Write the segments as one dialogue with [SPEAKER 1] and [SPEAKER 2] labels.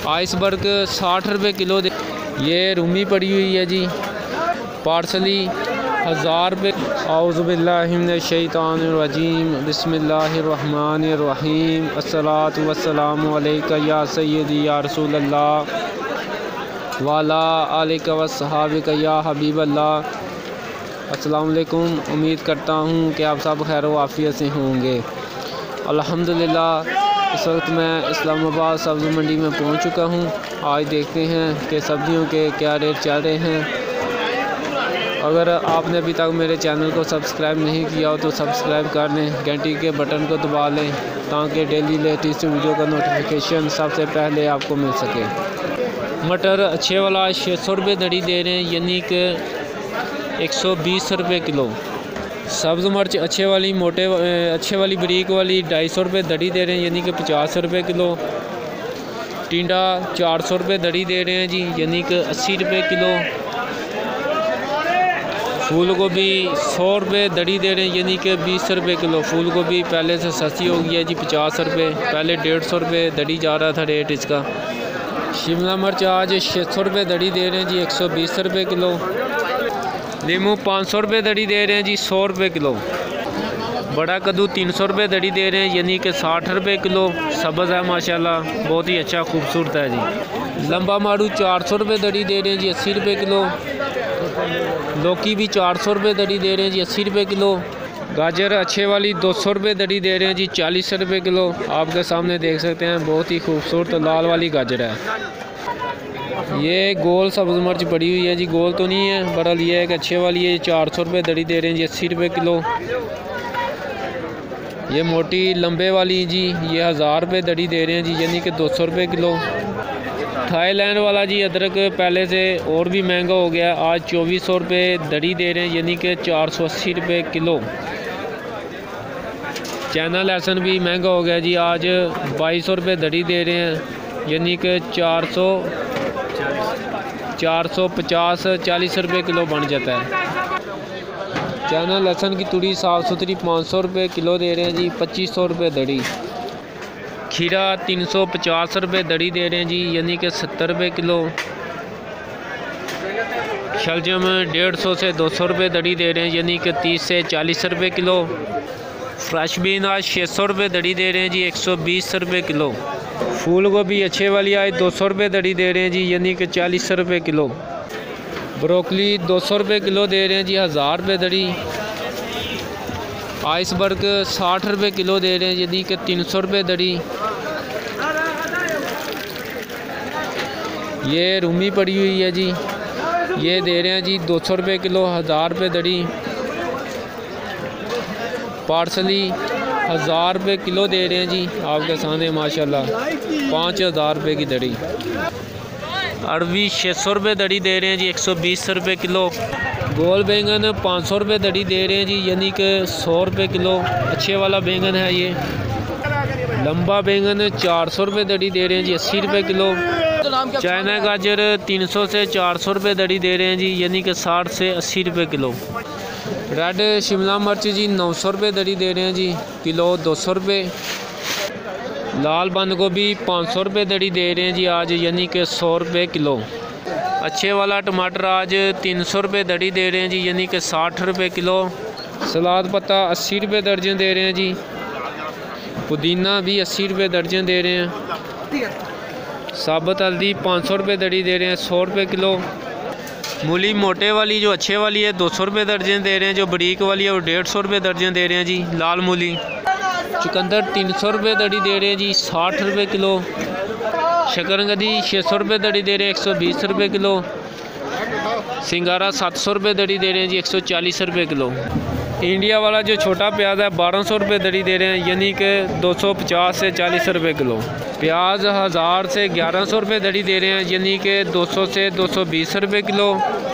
[SPEAKER 1] Iceberg 60 रुपये kilo. ये रूमी पड़ी हुई है जी। पार्सली 1000 रुपये। औज़ुबिल्लाहि मिनश्शैतानिर्रजीम बिस्मिल्लाहिर्रहमानिर्रहीम। अस्सलातु वस्सलामु अलैका या सय्यदी या रसूलल्लाह वाला आलिका वस्सहाबिका या हबीबल्लाह। अस्सलामु अलैकुम। उम्मीद करता हूँ कि आप सब खैर व आफियत से होंगे। अल्हम्दुलिल्लाह इस वक्त मैं इस्लामाबाद सब्ज़ी मंडी में पहुँच चुका हूँ। आज देखते हैं कि सब्ज़ियों के क्या रेट चल रहे हैं। अगर आपने अभी तक मेरे चैनल को सब्सक्राइब नहीं किया हो तो सब्सक्राइब कर लें, घंटी के बटन को दबा लें ताकि डेली लेटेस्ट वीडियो का नोटिफिकेशन सबसे पहले आपको मिल सके। मटर अच्छे वाला 600 रुपये दड़ी दे रहे हैं, यानी कि 120 रुपये किलो। सब्ज़ मिर्च अच्छे वाली अच्छे वाली बरीक वाली 250 रुपये दड़ी दे रहे हैं, यानी कि 50 रुपये किलो। टिंडा 400 रुपये दड़ी दे रहे हैं जी, यानी कि 80 रुपये किलो। फूल गोभी 100 रुपये दड़ी दे रहे हैं, यानी कि 20 रुपये किलो। फूल गोभी पहले से सस्ती हो गई है जी, 50 रुपये। पहले 150 रुपये दड़ी जा रहा था रेट इसका। शिमला मिर्च आज 600 रुपये दड़ी दे रहे हैं जी, 120 रुपये किलो। नींबू 500 रुपये दड़ी दे रहे हैं जी, 100 रुपये किलो। बड़ा कद्दू 300 रुपये दड़ी दे रहे हैं, यानी कि 60 रुपये किलो। सब्ज़ है माशाल्लाह, बहुत ही अच्छा खूबसूरत है जी। लंबा मारू 400 रुपये दड़ी दे रहे हैं जी, 80 रुपये किलो। लौकी भी 400 रुपये दड़ी दे रहे हैं जी, 80 रुपये किलो। गाजर अच्छे वाली 200 रुपये दड़ी दे रहे हैं जी, 40 रुपये किलो। आपके सामने देख सकते हैं, बहुत ही खूबसूरत लाल वाली गाजर है। ये गोल सब्ज़ मिर्च पड़ी हुई है जी, गोल तो नहीं है, बहरहाल ये एक अच्छे वाली है, 400 रुपये दड़ी दे रहे हैं जी, 80 रुपये किलो। ये मोटी लंबे वाली जी, ये 1000 रुपये दड़ी दे रहे हैं जी, यानी कि 200 रुपये किलो। थाईलैंड वाला जी अदरक पहले से और भी महंगा हो गया, आज 2400 रुपये दड़ी दे रहे हैं, यानी कि 480 रुपये किलो। चाइना लहसुन भी महंगा हो गया जी, आज 2200 रुपये दड़ी दे रहे हैं, यानी कि 450-40 रुपये किलो बन जाता है। चाइना लहसुन की तुड़ी साफ़ सुथरी 500 रुपये किलो दे रहे हैं जी, 2500 रुपये दड़ी। खीरा 350 रुपये दड़ी दे रहे हैं जी, यानी कि 70 रुपये किलो। शलजम 150 से 200 रुपये दड़ी दे रहे हैं, यानी कि 30 से 40 रुपये किलो। फ्रेश बीन आज 600 रुपये दड़ी दे रहे हैं जी, 120 रुपये किलो। फूल गोभी अच्छे वाली आज 200 रुपये दड़ी दे रहे हैं जी, यानी कि 40 रुपये किलो। ब्रोकली 200 रुपये किलो दे रहे हैं जी, 1000 रुपये दड़ी। आइसबर्ग 60 रुपये किलो दे रहे हैं, यानी कि 300 रुपये दड़ी। ये रूमी पड़ी हुई है जी, ये दे रहे हैं जी 200 रुपये किलो, 1000 रुपये दड़ी। पार्सली 1000 रुपये किलो दे रहे हैं जी, आपके सामने माशाल्लाह, 5000 रुपये की दड़ी। अरबी 600 रुपये दड़ी दे रहे हैं जी, 120 रुपये किलो। गोल बैंगन 500 रुपये दड़ी दे रहे हैं जी, यानी कि 100 रुपये किलो। अच्छे वाला बैंगन है ये। लंबा बैंगन 400 रुपये दड़ी दे रहे हैं जी, 80 रुपये किलो। चाइना गाजर 300 से 400 रुपये दड़ी दे रहे हैं जी, यानी कि 60 से 80 रुपये किलो। रेड शिमला मिर्च जी 900 रुपये दड़ी दे रहे हैं जी, किलो 200 रुपये। लाल बंद गोभी 500 रुपये दड़ी दे रहे हैं जी आज, यानी कि 100 रुपये किलो। अच्छे वाला टमाटर आज 300 रुपये दड़ी दे रहे हैं जी, यानी कि 60 रुपये किलो। सलाद पत्ता 80 रुपये दर्जन दे रहे हैं जी। पुदीना भी 80 रुपये दर्जन दे रहे हैं। साबुत हल्दी 500 रुपये दड़ी दे रहे हैं, 100 रुपये किलो। मूली मोटे वाली जो अच्छे वाली है 200 रुपये दर्जन दे रहे हैं, जो बरीक वाली है वो 150 रुपये दर्जन दे रहे हैं जी। लाल मूली। चुकंदर 300 रुपये दड़ी दे रहे हैं जी, 60 रुपये किलो। शकरकंदी 600 रुपये दड़ी दे रहे हैं, 120 रुपये किलो। सिंगारा 700 रुपये दड़ी दे रहे हैं जी, 140 रुपये किलो। इंडिया वाला जो छोटा प्याज है 1200 रुपये दड़ी दे रहे हैं, यानी कि 250 से 40 रुपये किलो। प्याज 1000 से 1100 रुपये दड़ी दे रहे हैं, यानी कि 200 से 220 रुपये किलो।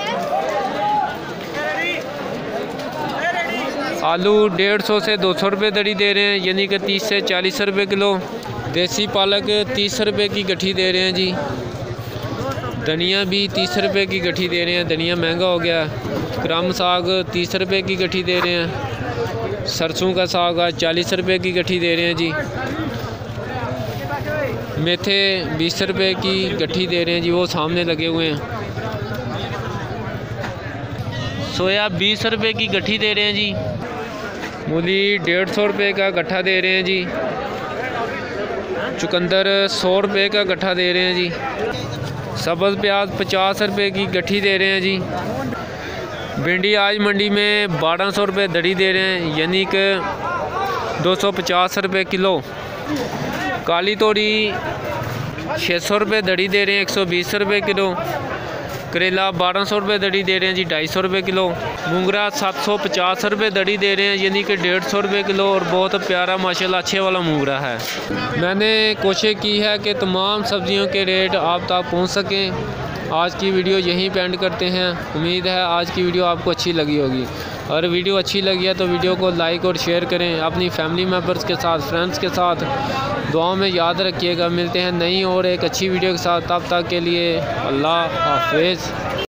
[SPEAKER 1] आलू 150 से 200 रुपये दड़ी दे रहे हैं, यानी कि 30 से 40 रुपये किलो। देसी पालक 30 रुपये की गठी दे रहे हैं जी। धनिया भी 30 रुपये की गठी दे रहे हैं, धनिया महंगा हो गया। क्रम साग 30 रुपये की गठी दे रहे हैं। सरसों का साग आज 40 रुपये की गठी दे रहे हैं जी। मेथे 20 रुपये की गट्ठी दे रहे हैं जी, वो सामने लगे हुए हैं। सोया 20 रुपये की गट्ठी दे रहे हैं जी। मूली 150 रुपये का गट्ठा दे रहे हैं जी। चुकंदर 100 रुपये का गट्ठा दे रहे हैं जी। सब्ज़ प्याज 50 रुपये की गट्ठी दे रहे हैं जी। भिंडी आज मंडी में 1200 रुपये दड़ी दे रहे हैं, यानी कि 250 रुपये किलो। काली तोरी 600 रुपये दड़ी दे रहे हैं, 120 रुपये किलो। करेला 1200 रुपये दड़ी दे रहे हैं जी, 250 रुपये किलो। मूंगरा 750 रुपये दड़ी दे रहे हैं, यानी कि 150 रुपये किलो। और बहुत प्यारा माशाल्लाह अच्छे वाला मूंगरा है। मैंने कोशिश की है कि तमाम सब्ज़ियों के रेट आप तक पहुंच सकें। आज की वीडियो यहीं पे एंड करते हैं। उम्मीद है आज की वीडियो आपको अच्छी लगी होगी। अगर वीडियो अच्छी लगी है तो वीडियो को लाइक और शेयर करें अपनी फैमिली मेम्बर्स के साथ, फ्रेंड्स के साथ। दुआ में याद रखिएगा। मिलते हैं नई और एक अच्छी वीडियो के साथ। तब तक के लिए अल्लाह हाफिज़।